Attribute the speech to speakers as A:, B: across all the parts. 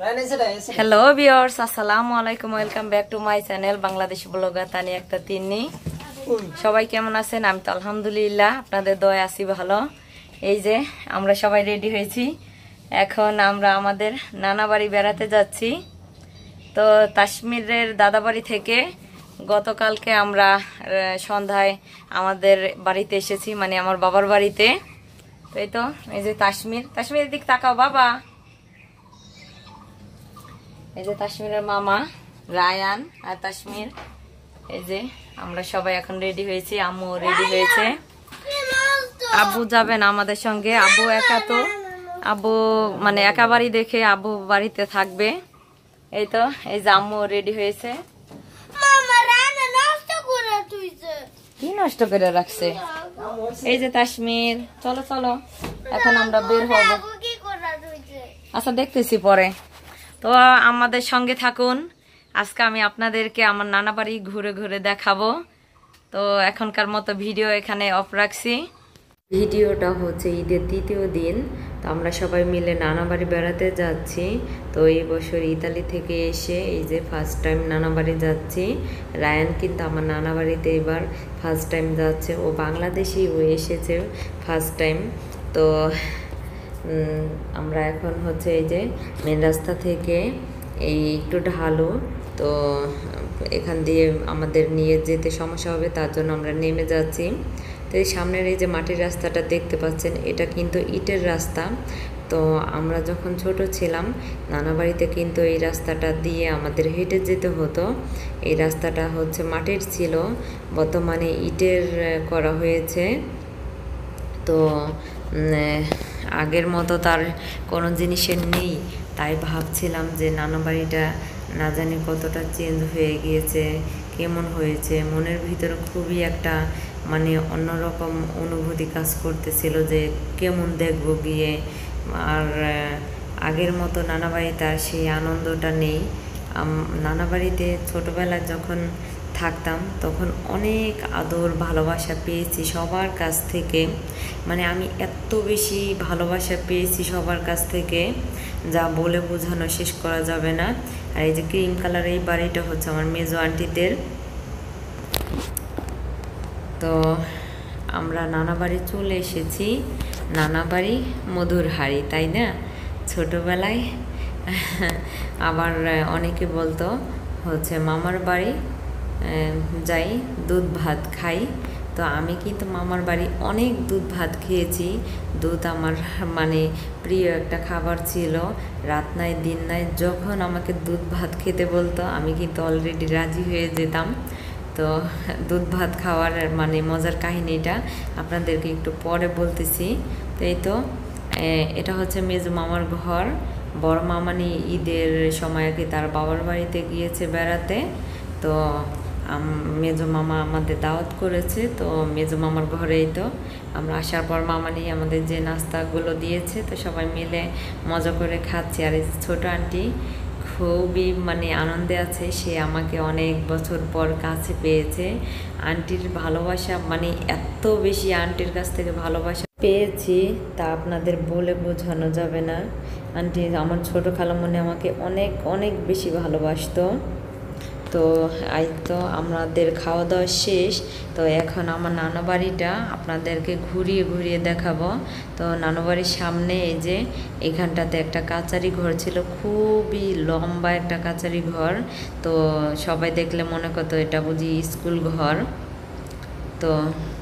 A: Hello viewers, আসসালামু আলাইকুম। Welcome back to my channel Bangladeshi blogger Tani একটা তিন্নি। সবাই কেমন আছেন? আমি তো আলহামদুলিল্লাহ, আপনাদের দয়া আছি ভালো। এই যে আমরা সবাই রেডি হয়েছি, এখন আমরা আমাদের নানা বাড়ি বেড়াতে যাচ্ছি। তো তাসমিরের দাদা বাড়ি থেকে গতকালকে আমরা সন্ধ্যায় আমাদের বাড়িতে এসেছি, মানে আমার বাবার বাড়িতে। তো এই তো এই যে তাসমিরের দিক তাকাও বাবা। এই যে তাসমিরের মামা রায়ান আর তাসমির। এই যে আমরা সবাই এখন রেডি হয়েছি, আম্মু রেডি হয়েছে। আব্বু যাবেন আমাদের সঙ্গে, আব্বু একা, তো আব্বু মানে একা বাড়ি দেখে আব্বু বাড়িতে থাকবে। এই তো এই যে আম্মু রেডি হয়েছে। কি নষ্ট করে রাখছে? এই যে তাসমির, চলো চলো এখন আমরা বের হব। আচ্ছা দেখতেছি পরে। তো আমাদের সঙ্গে থাকুন, আজকে আমি আপনাদেরকে আমার নানা বাড়ি ঘুরে ঘুরে দেখাবো। তো এখনকার মতো ভিডিও এখানে অফ রাখছি। ভিডিওটা হচ্ছে ঈদের দ্বিতীয় দিন, তো আমরা সবাই মিলে নানা বাড়ি বেড়াতে যাচ্ছি। তো এই বছর ইতালি থেকে এসে এই যে ফার্স্ট টাইম নানা বাড়ি যাচ্ছি। রায়ান কিন্তু আমার নানা বাড়িতে এবার ফার্স্ট টাইম যাচ্ছে, ও বাংলাদেশেই ও এসেছে ফার্স্ট টাইম। তো আমরা এখন হচ্ছে এই যে মেন রাস্তা থেকে এই একটু ঢালু, তো এখান দিয়ে আমাদের নিয়ে যেতে সমস্যা হবে, তার জন্য আমরা নেমে যাচ্ছি। তো এই সামনের এই যে মাটির রাস্তাটা দেখতে পাচ্ছেন, এটা কিন্তু ইটের রাস্তা। তো আমরা যখন ছোট ছিলাম নানা বাড়িতে কিন্তু এই রাস্তাটা দিয়ে আমাদের হেঁটে যেতে হতো। এই রাস্তাটা হচ্ছে মাটির ছিল, বর্তমানে ইটের করা হয়েছে। তো আগের মতো তার কোনো জিনিসের নেই, তাই ভাবছিলাম যে নানা বাড়িটা না জানি কতটা চেঞ্জ হয়ে গিয়েছে, কেমন হয়েছে। মনের ভিতরে খুবই একটা মানে অন্যরকম অনুভূতি কাজ করতেছিল যে কেমন দেখবো গিয়ে। আর আগের মতো নানা বাড়িতে আর সেই আনন্দটা নেই। নানা বাড়িতে ছোটোবেলায় যখন থাকতাম তখন অনেক আদর ভালোবাসা পেয়েছি সবার কাছ থেকে, মানে আমি এত বেশি ভালোবাসা পেয়েছি সবার কাছ থেকে যা বলে বোঝানো শেষ করা যাবে না। আর এই যে ক্রিম কালার এই বাড়িটা হচ্ছে আমার মেজো আন্টিদের। তো আমরা নানা বাড়ি চলে এসেছি, নানা বাড়ি মধুর হাড়ি, তাই না? ছোটোবেলায় আবার অনেকে বলতো হচ্ছে মামার বাড়ি যাই দুধ ভাত খাই। তো আমি কিন্তু মামার বাড়ি অনেক দুধ ভাত খেয়েছি। দুধ আমার মানে প্রিয় একটা খাবার ছিল। রাত নাই দিন নাই যখন আমাকে দুধ ভাত খেতে বলতো আমি কিন্তু অলরেডি রাজি হয়ে যেতাম। তো দুধ ভাত খাওয়ার মানে মজার কাহিনীটা আপনাদেরকে একটু পরে বলতেছি। তো এই তো এটা হচ্ছে মেজো মামার ঘর। বড় মামানি ঈদের সময় আর কি তার বাবার বাড়িতে গিয়েছে বেড়াতে। তো মেজো মামা আমাদের দাওয়াত করেছে, তো মেজো মামার ঘরেই তো আমরা আসার পর মামানি আমাদের যে নাস্তাগুলো দিয়েছে, তো সবাই মিলে মজা করে খাচ্ছি। আর এই ছোটো আন্টি খুবই মানে আনন্দে আছে, সে আমাকে অনেক বছর পর কাছে পেয়েছে। আন্টির ভালোবাসা মানে এত বেশি আন্টির কাছ থেকে ভালোবাসা পেয়েছি তা আপনাদের বলে বোঝানো যাবে না। আন্টি আমার ছোটো খালামণি আমাকে অনেক অনেক বেশি ভালোবাসতো। তো আজ তো আমাদের খাওয়া দাওয়া শেষ, তো এখন আমার নানা বাড়িটা আপনাদেরকে ঘুরিয়ে ঘুরিয়ে দেখাবো। তো নানা বাড়ির সামনে এই যে এখানটাতে একটা কাচারি ঘর ছিল, খুবই লম্বা একটা কাচারি ঘর। তো সবাই দেখলে মনে করতো এটা বুঝি স্কুল ঘর। তো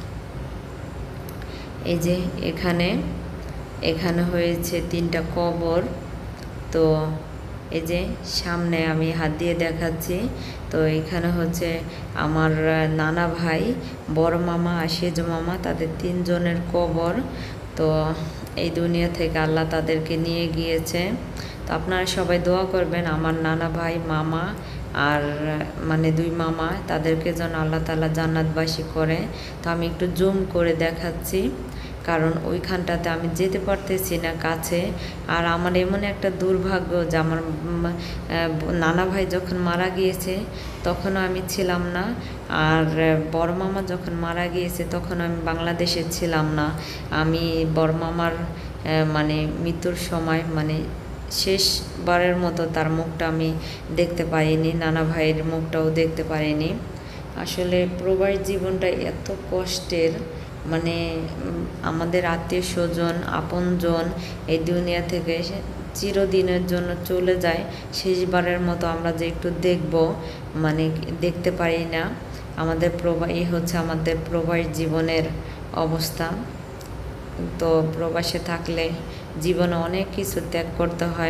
A: এই যে এখানে হয়েছে 3টা কবর। তো এই যে সামনে আমি হাত দিয়ে দেখাচ্ছি। তো এখানে হচ্ছে আমার নানা ভাই, বড় মামা আর সেজ মামা, তাদের 3 জনের কবর। তো এই দুনিয়া থেকে আল্লাহ তাদেরকে নিয়ে গিয়েছে। তো আপনারা সবাই দোয়া করবেন আমার নানা ভাই, মামা আর মানে 2 মামা, তাদেরকে যেন আল্লাহ তাআলা জান্নাতবাসী করে। তো আমি একটু জুম করে দেখাচ্ছি, কারণ ওইখানটাতে আমি যেতে পারতেছি না কাছে। আর আমার এমন একটা দুর্ভাগ্য যে আমার নানা ভাই যখন মারা গিয়েছে তখনও আমি ছিলাম না, আর বড় মামা যখন মারা গিয়েছে তখন আমি বাংলাদেশে ছিলাম না। আমি বড় মামার মানে মৃত্যুর সময় মানে শেষবারের মতো তার মুখটা আমি দেখতে পারিনি, নানা ভাইয়ের মুখটাও দেখতে পারিনি। আসলে প্রবাস জীবনটা এত কষ্টের, মানে আমাদের আত্মীয় স্বজন আপনজন এই দুনিয়া থেকে চিরদিনের জন্য চলে যায়, শেষবারের মতো আমরা যে একটু দেখব, মানে দেখতে পারি না। আমাদের এই হচ্ছে আমাদের প্রবাস জীবনের অবস্থা। তো প্রবাসে থাকলে জীবনে অনেক কিছু ত্যাগ করতে হয়।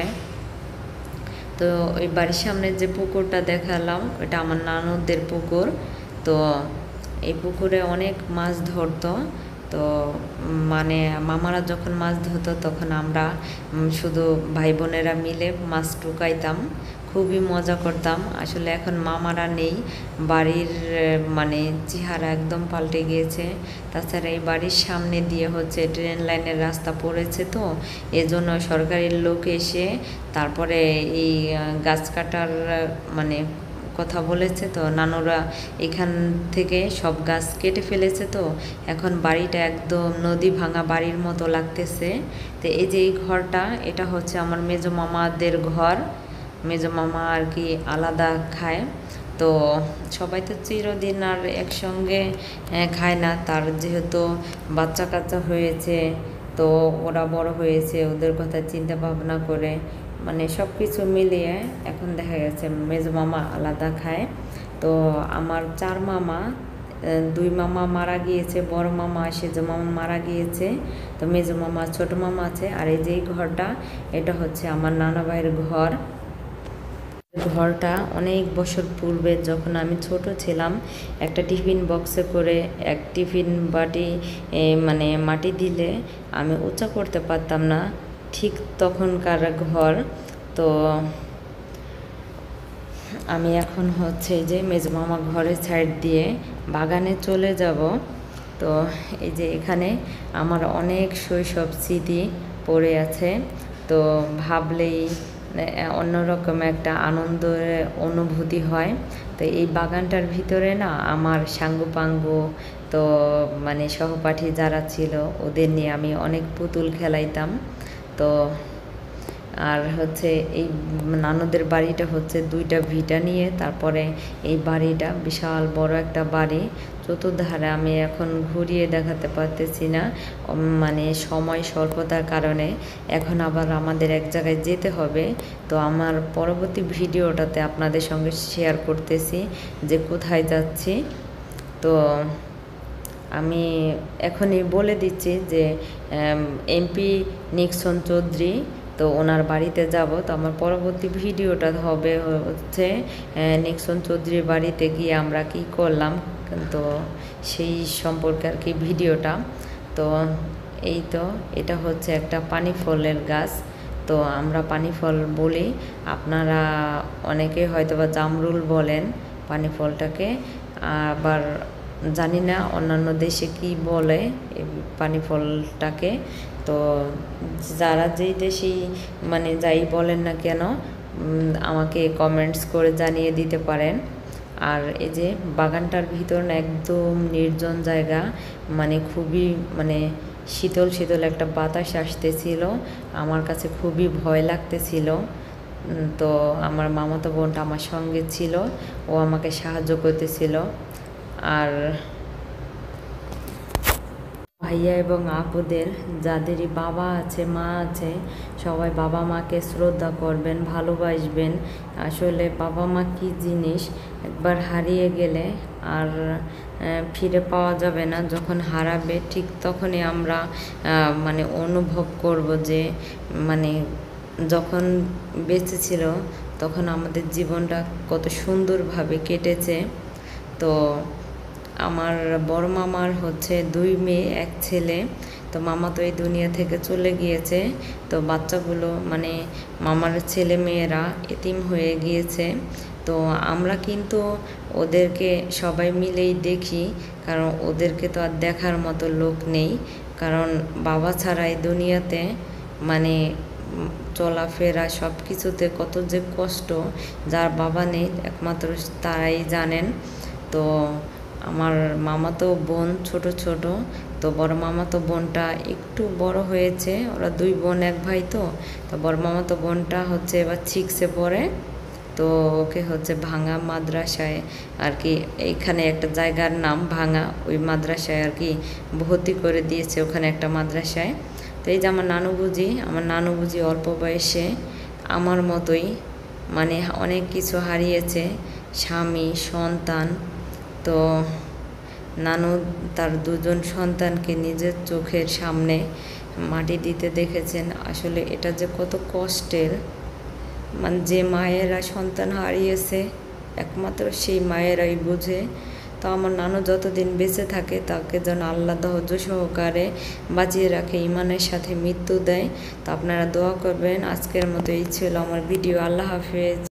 A: তো ওই বাড়ির সামনে যে পুকুরটা দেখালাম, ওটা আমার নানুদের পুকুর। তো এই পুকুরে অনেক মাছ ধরতো। তো মানে মামারা যখন মাছ ধরতো তখন আমরা শুধু ভাই বোনেরা মিলে মাছ টুকাইতাম, খুবই মজা করতাম। আসলে এখন মামারা নেই, বাড়ির মানে চেহারা একদম পাল্টে গিয়েছে। তাছাড়া এই বাড়ির সামনে দিয়ে হচ্ছে ট্রেন লাইনের রাস্তা পড়েছে, তো এজন্য সরকারি লোক এসে তারপরে এই গাছ কাটার মানে কথা বলেছে। তো নানুরা এখান থেকে সব গাছ কেটে ফেলেছে। তো এখন বাড়িটা একদম নদী ভাঙা বাড়ির মতো লাগতেছে। তো এই যে এই ঘরটা, এটা হচ্ছে আমার মেজো মামাদের ঘর। মেজো মামা আর কি আলাদা খায়। তো সবাই তো চিরদিন আর একসঙ্গে খায় না, তার যেহেতু বাচ্চা কাচ্চা হয়েছে, তো ওরা বড় হয়েছে, ওদের কথা চিন্তা ভাবনা করে মানে সব কিছু মিলিয়ে এখন দেখা গেছে মেজো মামা আলাদা খায়। তো আমার 4 মামা, 2 মামা মারা গিয়েছে, বড় মামা সেজো মামা মারা গিয়েছে। তো মেজো মামা ছোট মামা আছে। আর এই যে ঘরটা, এটা হচ্ছে আমার নানা ভাইয়ের ঘর। ঘরটা অনেক বছর পূর্বে যখন আমি ছোট ছিলাম, একটা টিফিন বক্সে করে এক টিফিন বাটি মানে মাটি দিলে আমি উঁচা করতে পারতাম না, ঠিক তখনকার ঘর। তো আমি এখন হচ্ছে যে মেজো মামা ঘরের সাইড দিয়ে বাগানে চলে যাব। তো এই যে এখানে আমার অনেক শৈশব স্মৃতি পড়ে আছে। তো ভাবলেই অন্যরকম একটা আনন্দের অনুভূতি হয়। তো এই বাগানটার ভিতরে না আমার সাঙ্গু পাঙ্গু, তো মানে সহপাঠী যারা ছিল ওদের নিয়ে আমি অনেক পুতুল খেলাইতাম। তো আর হচ্ছে এই নানুদের বাড়িটা হচ্ছে 2টা ভিটা নিয়ে, তারপরে এই বাড়িটা বিশাল বড় একটা বাড়ি। চতুর্ধারে আমি এখন ঘুরিয়ে দেখাতে পারতেছি না, মানে সময় স্বল্পতার কারণে। এখন আবার আমাদের এক জায়গায় যেতে হবে। তো আমার পরবর্তী ভিডিওটাতে আপনাদের সঙ্গে শেয়ার করতেছি যে কোথায় যাচ্ছি। তো আমি এখনই বলে দিচ্ছি যে এমপি নিক্সন চৌধুরী, তো ওনার বাড়িতে যাব। তো আমার পরবর্তী ভিডিওটা হবে হচ্ছে নিক্সন চৌধুরীর বাড়িতে গিয়ে আমরা কি করলাম, তো সেই সম্পর্কে আর কি ভিডিওটা। তো এই তো এটা হচ্ছে একটা পানি ফলের গাছ। তো আমরা পানি ফল বলি, আপনারা অনেকে হয়তো বা জামরুল বলেন পানি ফলটাকে, আবার জানি না অন্যান্য দেশে কি বলে এই পানি ফলটাকে। তো যারা যেই দেশেই মানে যাই বলেন না কেন, আমাকে কমেন্টস করে জানিয়ে দিতে পারেন। আর এই যে বাগানটার ভিতর না একদম নির্জন জায়গা, মানে খুবই মানে শীতল শীতল একটা বাতাস আসতেছিল, আমার কাছে খুবই ভয় লাগতেছিল। তো আমার মামাতো বোনটা আমার সঙ্গে ছিল, ও আমাকে সাহায্য করতেছিল। আর ভাইয়া এবং আপুদের যাদেরই বাবা আছে মা আছে, সবাই বাবা মাকে শ্রদ্ধা করবেন, ভালোবাসবেন। আসলে বাবা মা কী জিনিস, একবার হারিয়ে গেলে আর ফিরে পাওয়া যাবে না। যখন হারাবে ঠিক তখনই আমরা মানে অনুভব করব যে মানে যখন বেঁচে ছিল তখন আমাদের জীবনটা কত সুন্দরভাবে কেটেছে। তো আমার বড় মামার হচ্ছে 2 মেয়ে 1 ছেলে। তো মামা তো এই দুনিয়া থেকে চলে গিয়েছে। তো বাচ্চাগুলো মানে মামার ছেলে মেয়েরা এতিম হয়ে গিয়েছে। তো আমরা কিন্তু ওদেরকে সবাই মিলেই দেখি, কারণ ওদেরকে তো আর দেখার মতো লোক নেই। কারণ বাবা ছাড়া এই দুনিয়াতে মানে চলাফেরা সব কিছুতে কত যে কষ্ট, যার বাবা নেই একমাত্র তারাই জানেন। তো আমার মামাতো বোন ছোট ছোট, তো বড় মামাতো বোনটা একটু বড় হয়েছে, ওরা 2 বোন 1 ভাই। তো বড় মামাতো বোনটা হচ্ছে এবার 6-এ পড়ে। তো ওকে হচ্ছে ভাঙা মাদ্রাসায় আর কি, এইখানে একটা জায়গার নাম ভাঙা, ওই মাদ্রাসায় আর কি ভর্তি করে দিয়েছে, ওখানে একটা মাদ্রাসায়। তো এই যে আমার নানু বুঝি অল্প বয়সে আমার মতোই মানে অনেক কিছু হারিয়েছে, স্বামী, সন্তান। তো নানু তার 2জন সন্তানকে নিজের চোখের সামনে মাটি দিতে দেখেছেন। আসলে এটা যে কত কষ্টের, মানে যে মায়েরা সন্তান হারিয়েছে একমাত্র সেই মায়েরাই বোঝে। তো আমার নানু যতদিন বেঁচে থাকে তাকে যেন আল্লাহ ধৈর্য সহকারে বাঁচিয়ে রাখে, ইমানের সাথে মৃত্যু দেয়। তো আপনারা দোয়া করবেন। আজকের মতো এই ছিল আমার ভিডিও। আল্লাহ হাফেজ।